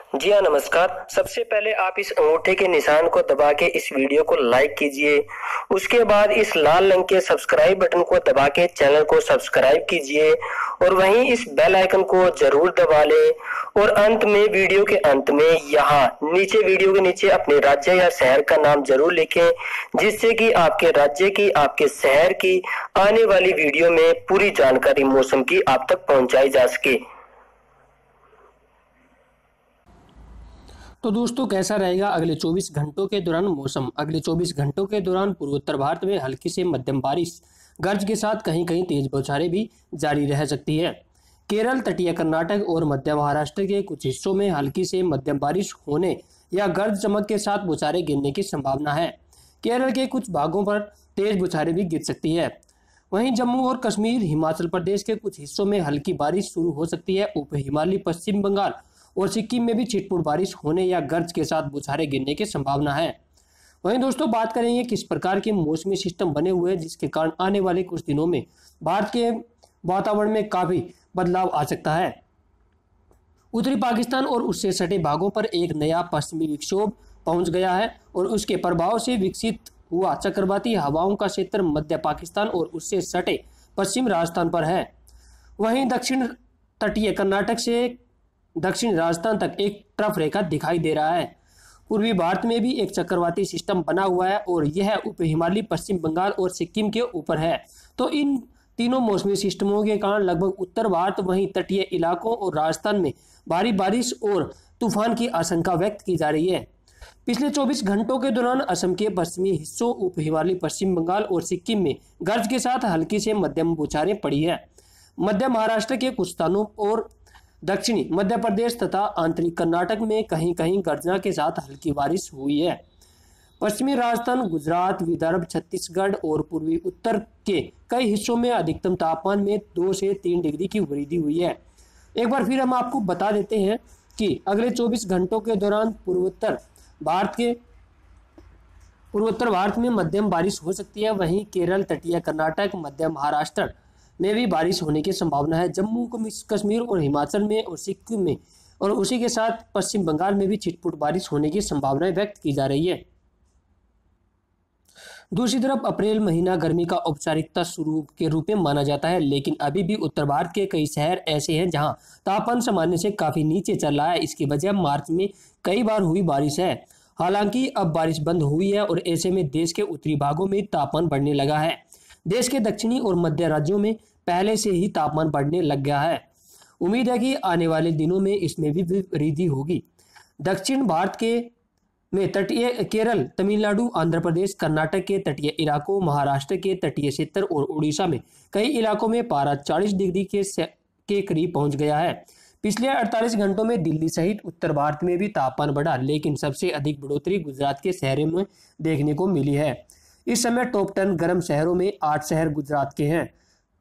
जी हाँ, नमस्कार। सबसे पहले आप इस अंगूठे के निशान को दबा के इस वीडियो को लाइक कीजिए। उसके बाद इस लाल रंग के सब्सक्राइब बटन को दबा के चैनल को सब्सक्राइब कीजिए और वहीं इस बेल आइकन को जरूर दबा लें। और अंत में, वीडियो के अंत में यहाँ नीचे, वीडियो के नीचे अपने राज्य या शहर का नाम जरूर लिखें, जिससे कि आपके राज्य की, आपके शहर की आने वाली वीडियो में पूरी जानकारी मौसम की आप तक पहुंचाई जा सके। तो दोस्तों, कैसा रहेगा अगले 24 घंटों के दौरान मौसम। अगले 24 घंटों के दौरान पूर्वोत्तर भारत में हल्की से मध्यम बारिश, गर्ज के साथ कहीं कहीं तेज बौछारें भी जारी रह सकती है। केरल, तटीय कर्नाटक और मध्य महाराष्ट्र के कुछ हिस्सों में हल्की से मध्यम बारिश होने या गर्ज चमक के साथ बौछारें गिरने की संभावना है। केरल के कुछ भागों पर तेज बौछारें भी गिर सकती है। वहीं जम्मू और कश्मीर, हिमाचल प्रदेश के कुछ हिस्सों में हल्की बारिश शुरू हो सकती है। उप हिमालयी पश्चिम बंगाल और सिक्किम में भी छिटपुट बारिश होने या गर्ज के साथ बौछारें गिरने की संभावना है। वहीं दोस्तों, बात करेंगे किस प्रकार के मौसमी सिस्टम बने हुए हैं, जिसके कारण आने वाले कुछ दिनों में भारत के वातावरण में काफी बदलाव आ सकता है। उत्तरी पाकिस्तान और उससे सटे भागों पर एक नया पश्चिमी विक्षोभ पहुंच गया है और उसके प्रभाव से विकसित हुआ चक्रवाती हवाओं का क्षेत्र मध्य पाकिस्तान और उससे सटे पश्चिम राजस्थान पर है। वहीं दक्षिण तटीय कर्नाटक से दक्षिण राजस्थान तक एक ट्रफ रेखा दिखाई दे रहा है। पूर्वी भारत में भी एक चक्रवाती सिस्टम बना हुआ है और यह उप हिमालयी पश्चिम बंगाल और सिक्किम के ऊपर है। तो इन तीनों मौसमी सिस्टमों के कारण लगभग उत्तर भारत, वहीं तटीय इलाकों और राजस्थान में भारी बारिश और तूफान की आशंका व्यक्त की जा रही है। पिछले 24 घंटों के दौरान असम के पश्चिमी हिस्सों, उप हिमालयी पश्चिम बंगाल और सिक्किम में गर्ज के साथ हल्की से मध्यम बौछारें पड़ी है। मध्य महाराष्ट्र के कुछ स्थानों और दक्षिणी मध्य प्रदेश तथा आंतरिक कर्नाटक में कहीं कहीं गर्जना के साथ हल्की बारिश हुई है। पश्चिमी राजस्थान, गुजरात, विदर्भ, छत्तीसगढ़ और पूर्वी उत्तर के कई हिस्सों में अधिकतम तापमान में 2 से 3 डिग्री की वृद्धि हुई है। एक बार फिर हम आपको बता देते हैं कि अगले 24 घंटों के दौरान पूर्वोत्तर भारत में मध्यम बारिश हो सकती है। वहीं केरल, तटीय कर्नाटक, मध्य महाराष्ट्र में भी बारिश होने की संभावना है। जम्मू कश्मीर और हिमाचल में और सिक्किम में और उसी के साथ पश्चिम बंगाल में भी छिटपुट बारिश होने की संभावनाएं व्यक्त की जा रही है। दूसरी तरफ अप्रैल महीना गर्मी का औपचारिकता शुरू के रूप में माना जाता है, लेकिन अभी भी उत्तर भारत के कई शहर ऐसे हैं जहां तापमान सामान्य से काफी नीचे चल रहा है। इसकी वजह मार्च में कई बार हुई बारिश है। हालांकि अब बारिश बंद हुई है और ऐसे में देश के उत्तरी भागों में तापमान बढ़ने लगा है। देश के दक्षिणी और मध्य राज्यों में पहले से ही तापमान बढ़ने लग गया है। उम्मीद है कि आने वाले दिनों में इसमें भी वृद्धि होगी। दक्षिण भारत के में तटीय केरल, तमिलनाडु, आंध्र प्रदेश, कर्नाटक के तटीय इलाकों, महाराष्ट्र के तटीय क्षेत्र और उड़ीसा में कई इलाकों में पारा 40 डिग्री के करीब पहुंच गया है। पिछले 48 घंटों में दिल्ली सहित उत्तर भारत में भी तापमान बढ़ा, लेकिन सबसे अधिक बढ़ोतरी गुजरात के शहरों में देखने को मिली है। इस समय टॉप 10 गर्म शहरों में 8 शहर गुजरात के हैं।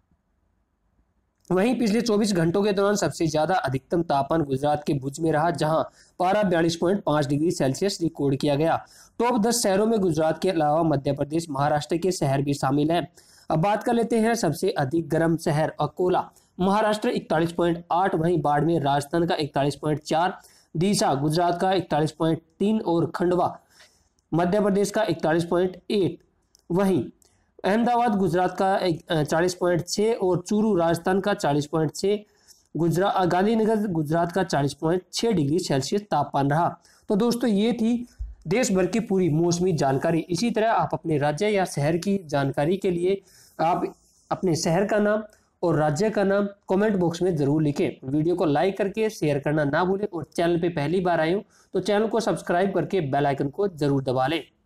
वहीं पिछले 24 घंटों के दौरान सबसे ज्यादा अधिकतम तापमान गुजरात के भुज में रहा, जहां पारा 42.5 डिग्री सेल्सियस रिकॉर्ड किया गया। टॉप 10 शहरों में गुजरात के अलावा मध्य प्रदेश, महाराष्ट्र के शहर भी शामिल हैं। अब बात कर लेते हैं सबसे अधिक गर्म शहर। अकोला, महाराष्ट्र 41.8, वहीं बाड़मेर राजस्थान का 41.4, दीसा गुजरात का 41.3 और खंडवा मध्य प्रदेश का 41.8। वहीं अहमदाबाद गुजरात का 40.6 और चूरू राजस्थान का 40.6, गांधीनगर गुजरात का 40.6 डिग्री सेल्सियस तापमान रहा। तो दोस्तों, ये थी देश भर की पूरी मौसमी जानकारी। इसी तरह आप अपने राज्य या शहर की जानकारी के लिए आप अपने शहर का नाम और राज्य का नाम कमेंट बॉक्स में जरूर लिखें। वीडियो को लाइक करके शेयर करना ना भूलें और चैनल पे पहली बार आए हो तो चैनल को सब्सक्राइब करके बेल आइकन को जरूर दबा लें।